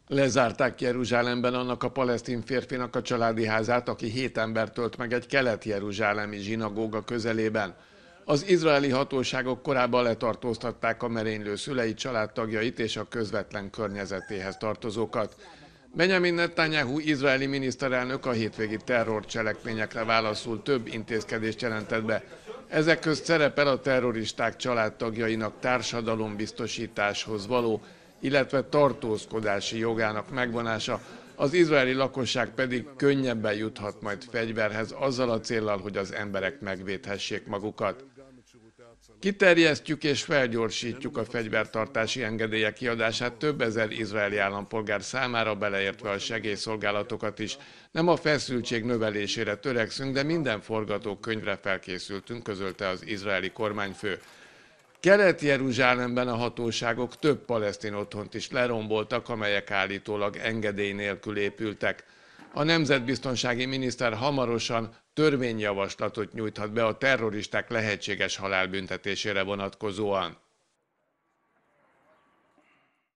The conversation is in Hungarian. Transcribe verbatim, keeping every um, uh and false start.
Lezárták Jeruzsálemben annak a palesztin férfinak a családi házát, aki hét embert ölt meg egy kelet-jeruzsálemi zsinagóga közelében. Az izraeli hatóságok korábban letartóztatták a merénylő szüleit, családtagjait és a közvetlen környezetéhez tartozókat. Benjamin Netanyahu izraeli miniszterelnök a hétvégi terrorcselekményekre válaszul több intézkedést jelentett be. Ezek közt szerepel a terroristák családtagjainak társadalombiztosításhoz való, illetve tartózkodási jogának megvonása, az izraeli lakosság pedig könnyebben juthat majd fegyverhez azzal a céllal, hogy az emberek megvédhessék magukat. Kiterjesztjük és felgyorsítjuk a fegyvertartási engedélyek kiadását több ezer izraeli állampolgár számára, beleértve a segélyszolgálatokat is. Nem a feszültség növelésére törekszünk, de minden forgatókönyvre felkészültünk, közölte az izraeli kormányfő. Kelet-Jeruzsálemben a hatóságok több palesztin otthont is leromboltak, amelyek állítólag engedély nélkül épültek. A nemzetbiztonsági miniszter hamarosan törvényjavaslatot nyújthat be a terroristák lehetséges halálbüntetésére vonatkozóan.